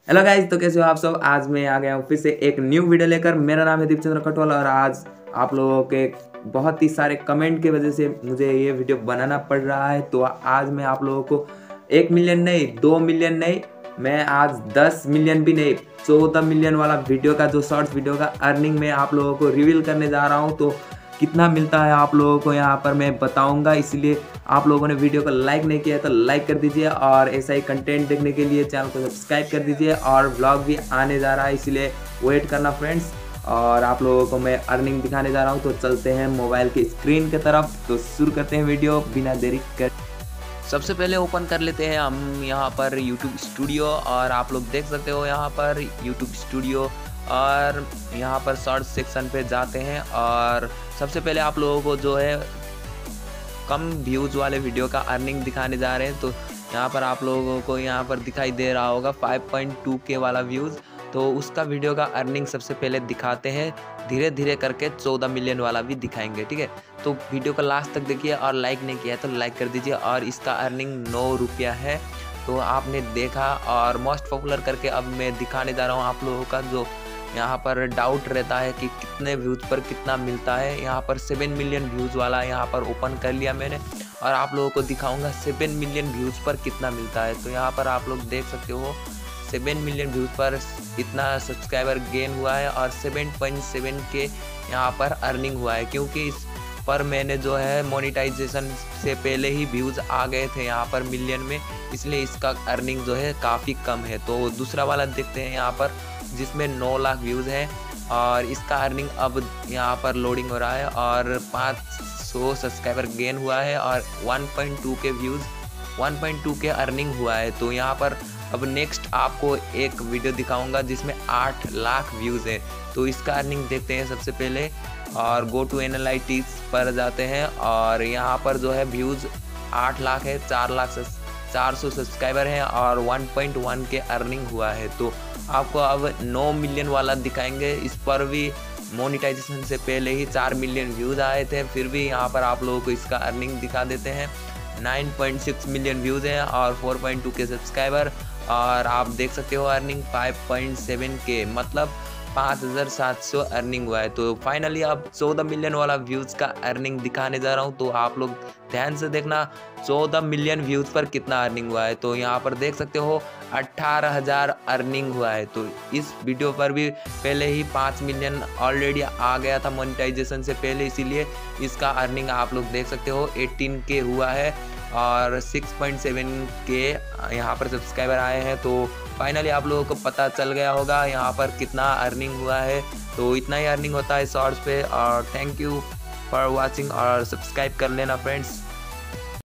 Hello guys, तो कैसे हो आप सब। आज मैं आ गया हूँ फिर से एक न्यू वीडियो लेकर। मेरा नाम है दीपचंद्र कटवाल और आज आप लोगों के बहुत ही सारे कमेंट की वजह से मुझे ये वीडियो बनाना पड़ रहा है। तो आज मैं आप लोगों को 1 मिलियन नहीं, 2 मिलियन नहीं, मैं आज 10 मिलियन भी नहीं, 14 मिलियन वाला वीडियो का जो शॉर्ट्स वीडियो का अर्निंग मैं आप लोगों को रिवील करने जा रहा हूँ। तो कितना मिलता है आप लोगों को यहाँ पर मैं बताऊँगा, इसलिए आप लोगों ने वीडियो को लाइक नहीं किया तो लाइक कर दीजिए और ऐसा ही कंटेंट देखने के लिए चैनल को सब्सक्राइब कर दीजिए। और व्लॉग भी आने जा रहा है, इसलिए वेट करना फ्रेंड्स। और आप लोगों को मैं अर्निंग दिखाने जा रहा हूँ। तो चलते हैं मोबाइल की स्क्रीन की तरफ, तो शुरू करते हैं वीडियो बिना देरी कर। सबसे पहले ओपन कर लेते हैं हम यहाँ पर YouTube स्टूडियो और आप लोग देख सकते हो यहाँ पर YouTube स्टूडियो। और यहाँ पर शॉर्ट सेक्शन पे जाते हैं और सबसे पहले आप लोगों को जो है कम व्यूज़ वाले वीडियो का अर्निंग दिखाने जा रहे हैं। तो यहाँ पर आप लोगों को यहाँ पर दिखाई दे रहा होगा 5.2K वाला व्यूज़। तो उसका वीडियो का अर्निंग सबसे पहले दिखाते हैं, धीरे धीरे करके 14 मिलियन वाला भी दिखाएंगे, ठीक है। तो वीडियो को लास्ट तक देखिए और लाइक नहीं किया तो लाइक कर दीजिए। और इसका अर्निंग 9 रुपया है। तो आपने देखा और मोस्ट पॉपुलर करके अब मैं दिखाने जा रहा हूँ आप लोगों का जो यहाँ पर डाउट रहता है कि कितने व्यूज़ पर कितना मिलता है। यहाँ पर 7 मिलियन व्यूज़ वाला यहाँ पर ओपन कर लिया मैंने और आप लोगों को दिखाऊंगा 7 मिलियन व्यूज़ पर कितना मिलता है। तो यहाँ पर आप लोग देख सकते हो 7 मिलियन व्यूज़ पर इतना सब्सक्राइबर गेन हुआ है और 7.7K यहाँ पर अर्निंग हुआ है, क्योंकि इस पर मैंने जो है मोनेटाइजेशन से पहले ही व्यूज़ आ गए थे यहाँ पर मिलियन में, इसलिए इसका अर्निंग जो है काफ़ी कम है। तो दूसरा वाला देखते हैं यहाँ पर जिसमें 9 लाख व्यूज़ हैं और इसका अर्निंग अब यहाँ पर लोडिंग हो रहा है और 500 सब्सक्राइबर गेन हुआ है और 1.2K व्यूज़ 1.2K अर्निंग हुआ है। तो यहाँ पर अब नेक्स्ट आपको एक वीडियो दिखाऊंगा जिसमें 8 लाख व्यूज़ है। तो इसका अर्निंग देखते हैं सबसे पहले और गो टू एनालिटिक्स पर जाते हैं और यहाँ पर जो है व्यूज़ 8 लाख है, 400 सब्सक्राइबर हैं और 1.1K अर्निंग हुआ है। तो आपको अब 9 मिलियन वाला दिखाएंगे। इस पर भी मोनेटाइजेशन से पहले ही 4 मिलियन व्यूज़ आए थे, फिर भी यहाँ पर आप लोगों को इसका अर्निंग दिखा देते हैं। 9.6 मिलियन व्यूज़ हैं और 4.2K सब्सक्राइबर और आप देख सकते हो अर्निंग 5.7K मतलब 5700 अर्निंग हुआ है। तो फाइनली अब 14 मिलियन वाला व्यूज़ का अर्निंग दिखाने जा रहा हूँ। तो आप लोग ध्यान से देखना 14 मिलियन व्यूज़ पर कितना अर्निंग हुआ है। तो यहाँ पर देख सकते हो 18,000 अर्निंग हुआ है। तो इस वीडियो पर भी पहले ही 5 मिलियन ऑलरेडी आ गया था मोनेटाइजेशन से पहले, इसीलिए इसका अर्निंग आप लोग देख सकते हो 18K हुआ है और 6.7K यहाँ पर सब्सक्राइबर आए हैं। तो फाइनली आप लोगों को पता चल गया होगा यहाँ पर कितना अर्निंग हुआ है। तो इतना ही अर्निंग होता है शॉर्ट्स पे और थैंक यू फॉर वाचिंग और सब्सक्राइब कर लेना फ्रेंड्स।